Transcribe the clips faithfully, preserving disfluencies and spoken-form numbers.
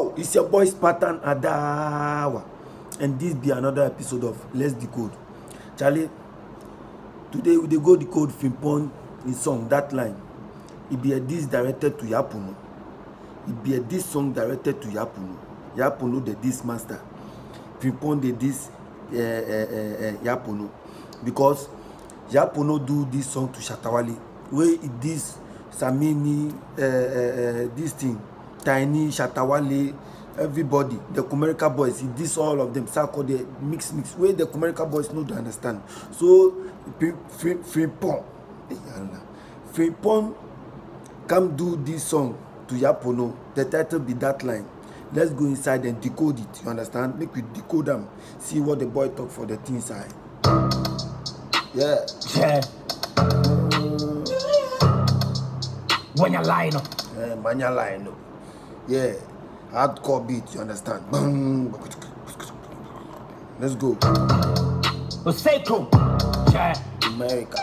Yo, it's your boy Spartan Adawa, and this be another episode of Let's Decode. Charlie, today we dey go decode Frimpong in song that line. It be a diss directed to Yapuno. It be a diss song directed to Yapuno. Yapuno the diss master. Frimpong the diss uh, uh, uh, uh, Yapuno because Yapuno do this song to Shatawale. Where it diss Samini, uh, uh, uh, this thing. Tiny, Shatawale, everybody, the Kumerica boys, he diss all of them, Sako, the mix mix, where the Kumerica boys know to understand. So, Frimpong, Frimpong come do this song to Yapuno, the title be that line. Let's go inside and decode it, you understand? Make we decode them, see what the boy talk for the thing side. Yeah. Yeah. When you line up. Yeah, when you line up. Yeah, hardcore beat, you understand? Let's go. Seiko. Yeah. America.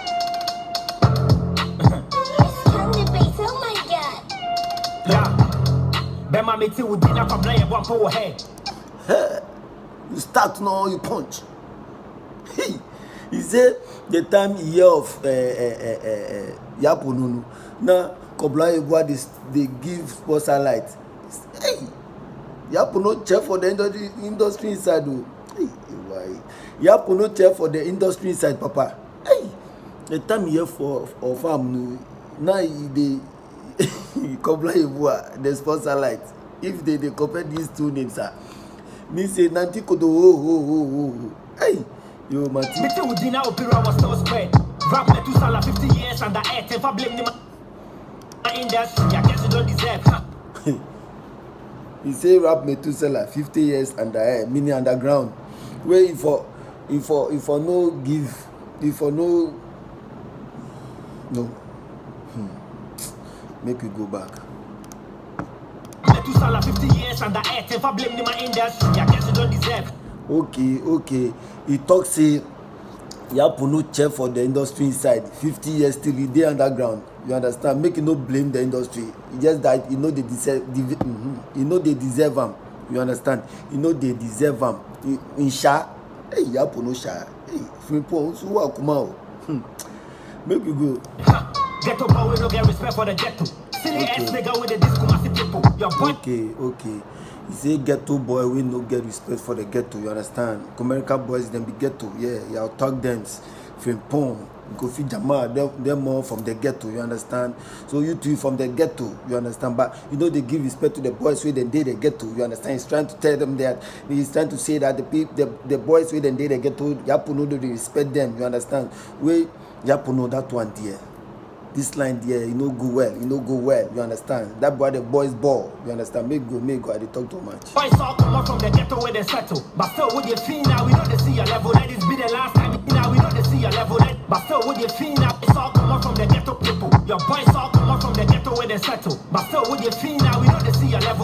Oh my god. Yeah. Bema meti would dinner for playing one power head. Hey, you start now, you punch. Hey, he said the time year of uh, uh, uh, uh, Yapuno. Now, Kobla Ebua, they give sponsor light. Hey, Yapuno check for the industry, industry inside. Hey, why? Yapuno check for the industry inside, Papa. Hey, the time here for for farm now they Kobla Ebua, the sponsor light. If they, they compare these two names, sir, me say Nanti Kodo. Oh, oh, oh, oh. Hey, yo, Mati. Meti would dinner opera was still spread. Rap Metusala fifty years and the earth. If I blame them in industry, I guess you don't deserve. Huh? He say rap Metusala fifty years under air, meaning underground. Where if for if for if for no give, if for no no hmm. Make we go back. Metusala fifty years under earth. If I blame them in industry, I guess you don't deserve. Okay, okay. He talk say Yapuno check for the industry inside. fifty years still he dey underground. You understand? Make you no blame the industry. He just that you know they deserve. Mm-hmm. You know they deserve them. You understand? You know they deserve them. In Sha, hey Yapuno Sha, hey Frimpong, so what come out? Make you go. Ghetto boy, we no get respect for the ghetto. Silly ass nigga with the disco massive people. Your boy. Okay, okay. He say ghetto boy, we no get respect for the ghetto. You understand? America boys them be ghetto. Yeah, y'all talk them. Frimpong. Kofi Jamal, they're more from the ghetto, you understand? So you two from the ghetto, you understand? But you know they give respect to the boys who then did the ghetto, you understand? He's trying to tell them that he's trying to say that the people, the, the boys who then did the ghetto, Yapuno do they respect them, you understand? We Yapuno that one there. This line there, you know go well, you know go well, you understand? That boy the boys ball, you understand? Make go, make go, I didn't talk too much. Boys all come out from the ghetto where they settle. But still with your feel now, we know they see your level. Let this be the last time. Now we know they see your level. But still with your feel now, it's all come out from the ghetto people. Your boys all come out from the ghetto where they settle. But still with your feel now, we know they see your level.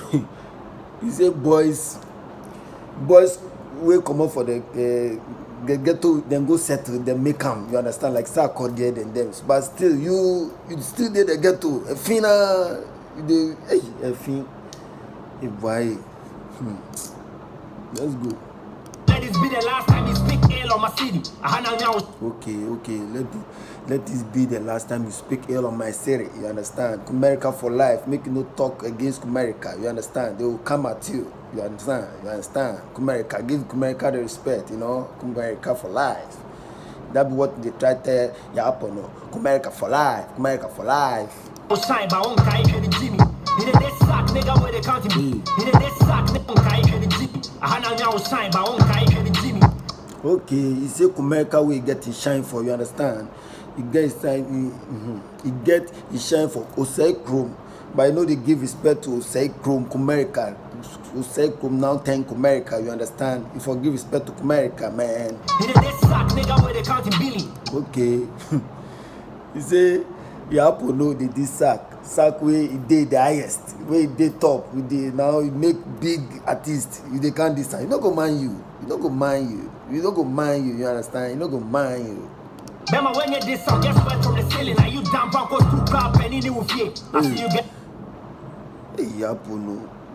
He say boys, boys will come out for the uh, the ghetto, then go settle, then make them. You understand? Like start cordial and them. But still, you you still did the ghetto. A fina, the hey, a fin, a boy. Hmm. Let's go. Let this be the last time you speak ill on my city. Okay, okay. Let it, let this be the last time you speak ill on my city. You understand? America for life. Make you no talk against America. You understand? They will come at you. You understand? You understand? America, give America the respect. You know, America for life. That be what they try to tell Yapuno. America for life. America for life. Shine by one guy, Jimmy. He did this sack, nigga, where they counting me. He did this sack, nigga, Jimmy. I had now shine by one guy, Jimmy. Okay, he say America will get his shine for, you understand? He get his shine, he, mm-hmm. he get his shine for Osei Chrome. But I know they give respect to Osei Chrome, America. Osei Chrome now thank America, you understand? You forgive respect to America, man. He did this sack, nigga, where they counting Billy. Okay. He say Yapuno did this sack. Sack where he did the highest, where he did top, we did now he make big artists. You they can't decide. You not go mind you. You not go mind you. You don't go mind you. You understand? You not go mind you. Remember when you did some just went from the ceiling, and you damn back was too crap and in the fear. I see you get. Hey Yapuno.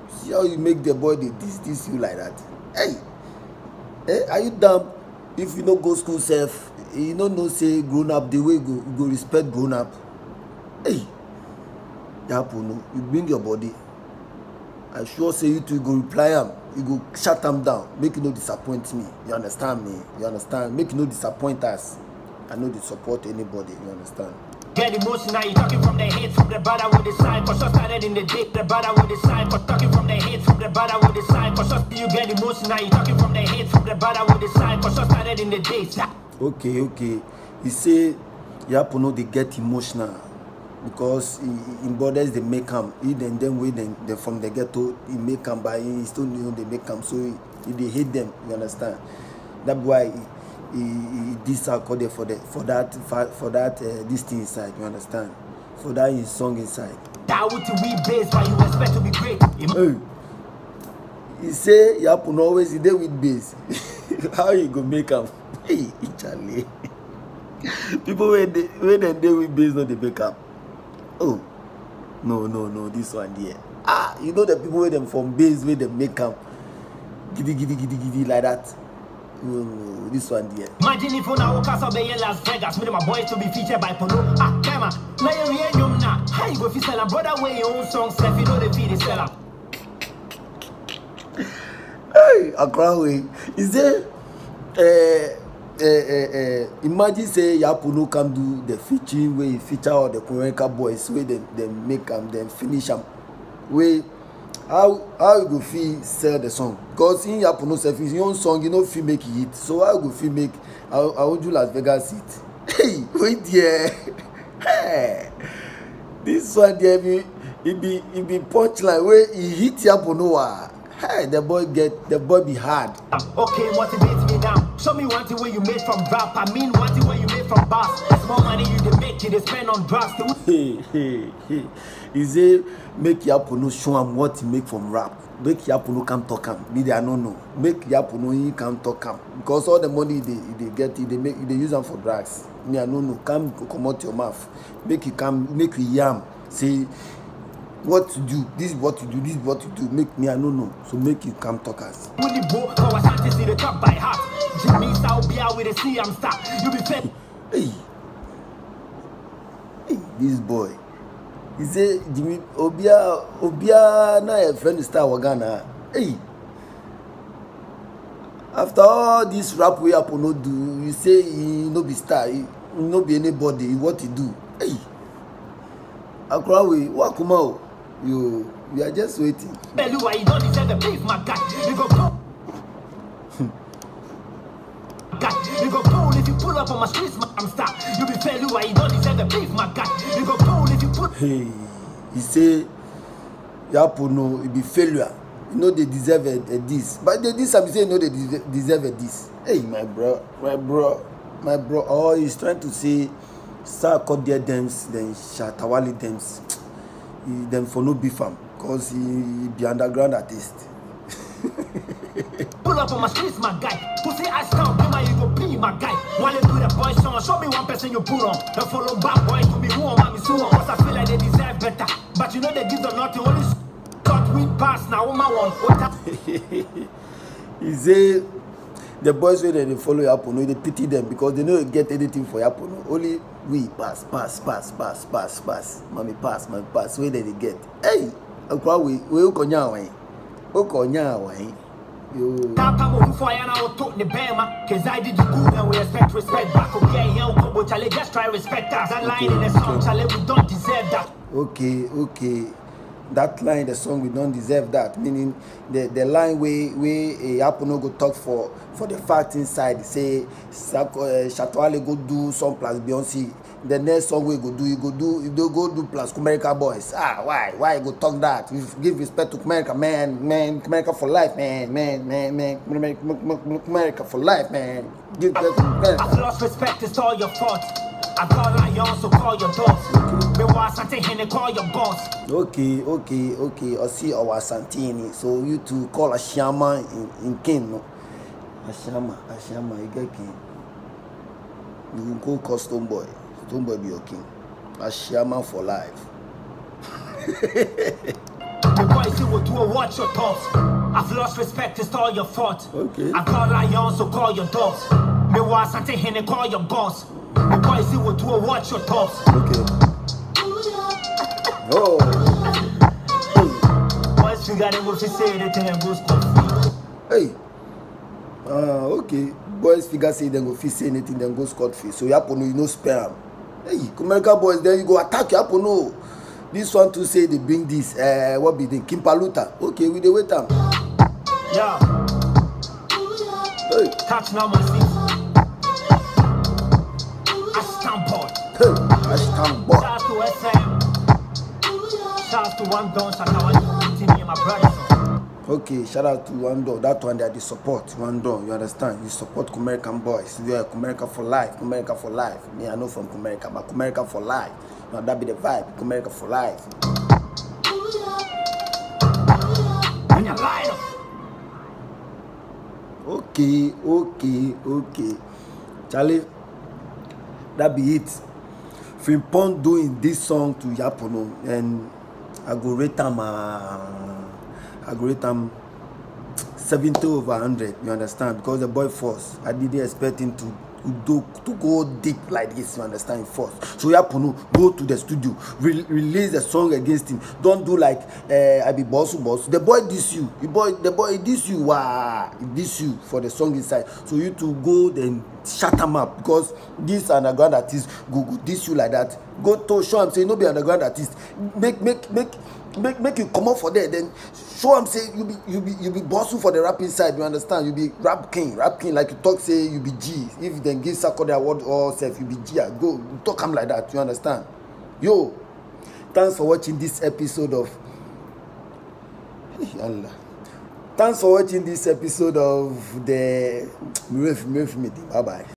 See how you make the boy dey this this you like that. Hey, eh, are you dumb? If you no go school sef, you no know say grown up the way you go you go respect grown up. Hey, Yapuno, you bring your body. I sure say you two go reply am. You go shut them down. Make you no disappoint me. You understand me? You understand? Make you no disappoint us. I know they support anybody. You understand? Get emotional, you talking from the hate, from the brother with the side, cause I started in the day, the brother with the side, cause talking from the hate, from the brother with the side, cause you get emotional, you talking from the hate, from the brother with the side, cause I started in the day. Okay, okay. He say Yapuno they get emotional because in borders they make him, even them way then they from the ghetto, he make him by he still know they make him, so he, they hate them, you understand? That's why he, he, he this according for the for that for, for that uh, this thing inside, you understand? For that his song inside. That would we base, but you expect to be great. Hey, he say Yapuno always he there with bass. How you go make him? Hey, Charlie. People when they when they deal with bass, not they make up. Oh, no, no, no, this one here. Ah, you know the people with them from bass where they make up. Giddy, giddy, giddy, giddy, like that. Oh, this one here. Imagine if I walk out of Las Vegas, with my boys to be featured by Polo. Ah, Kama, now you're here, you're not. How you go fi sell a brother way your own songs, if you know the feed is seller. Hey, Accra way. Is there, uh, Uh, uh, uh, imagine say Yapuno come do the featuring where he feature all the Kurenka boys where they, they make them then finish them. Where how how you go feel sell the song? Because in Yapuno self his own song you know feel make it hit. So how you go feel make I I want you Las Vegas hit. Hey, wait there. Hey, this one there be it be it be punchline where he hit Yapuno. Hey, the boy get the boy be hard. Okay, motivate me now. Show me one thing where you made from rap. I mean one thing where you made from bass. It's more money you dey make, you dey spend on drugs. Hey, hey, hey. He say make Yapuno show him what he make from rap. Make Yapuno come talk him. Me they no know. Make Yapuno he come talk him. Because all the money they they get, they make they use them for drugs. Me I no know. Come come out your mouth. Make you come make you yam. Say what to do, this is what to do, this is what to do. Make me I don't know, so make you come talk us. Hey, hey, this boy. He say Jimmy Obia Obia na a friend star Wagana. Hey, after all this rap we up no do, you say he no be star, he no be anybody. What he do? Hey, Accra we what come out? You, you are just waiting. Tell you why you don't deserve the beef, my guy. You go go. guy. You go cool if you pull up on my streets, my I'm star. You be tell you why you don't deserve the beef, my guy. You go cool if you put. Hey, he say, Yapuno, it be failure. You know they deserve a, a this, but they this I'm saying no they deserve a this. Hey, my bro, my bro, my bro. Oh, he's trying to say, start cut their dams, then Shatawali dams. Them for no beef him because he be underground artist. Pull up on my streets, my guy. Who say I stand, be my you go be my guy. While you do the boys song, show me one person you put on. The follow back boys to be who am I so on. Cause I feel like they deserve better. But you know they give them nothing, only cut with pass now my one. He say the boys where they follow Yapuno, they pity them because they don't get anything for Yapuno. Only we pass, pass, pass, pass, pass, pass. Mommy pass, mommy pass. Where did they get? Hey, Akwa we we ukonya wai, ukonya wai. Yo. Tapa mo for ya na oto ne bema. Cause I did you good and we expect respect back. Okay, yeah, Kobo Chale, just try respect us. That line in the song, Chale, we don't deserve that. Okay, okay. That line, the song, we don't deserve that. Meaning the the line where where uh, Yapuno go talk for for the fact inside. Say Shatawale go do some plus Beyonce. The next song we go do, you go do, you do go do plus America boys. Ah, why, why you go talk that? You give respect to America, man, man, America for life, man, man, man, man, America for life, man. Give respect to America. I've lost respect. It's all your fault. I call lions, so call your dogs. Me was something here, call your boss. Okay, okay, okay. I see our Santini. So you two call Ashama in, in King, no? Ashama, Ashama, you get King. You go call Stone Boy. Stone Boy be your king. Ashama for life. The boys who will do a watch your thoughts. I've lost respect, it's all your fault. Okay. I call lions, so call your dogs. Me was Sante Hene, call your boss. The boys who will do a watch your thoughts. Okay. Oh. Boys figure they will say anything and go scot-free. Hey. Uh, okay. Boys figure say they go fit say anything, then go scot-free. So Yapono, you know spare am. Hey, American boys, then you go attack Yapono. This one to say they bring this, uh, what be the Kimpaluta. Okay, we dey wait am. Yeah. Hey. Catch number six. Ashton boy. Hey, Ashton boy. Shout to S M. Shout to one don. Shout out to me and my brothers. Okay, shout out to One Door. That one that they support One Door. You understand? You support American boys. You are America for life. America for life. Me, I know from America, but America for life. Now that be the vibe. America for life. When you line up. Okay, okay, okay. Charlie, that be it. Frimpong doing this song to Yapono, and I go rate them. Uh, I go rate them seventy over one hundred. You understand? Because the boy force, I didn't expect him to do to go deep like this. You understand? First, so Yapono go to the studio, re release a song against him. Don't do like uh, I be boss boss. The boy diss you. The boy, the boy diss you. Wow, he diss you for the song inside. So you to go then shut him up, because this underground artist go go diss you like that. Go to show him say no be underground artist. Make make make. Make make you come up for there, then show him say you be you be you be boss for the rap inside. You understand? You be rap king, rap king like you talk say you be G. If then give Sako the award or self, you be G. Go you talk him like that. You understand? Yo, thanks for watching this episode of. Allah. Thanks for watching this episode of the. Bye bye.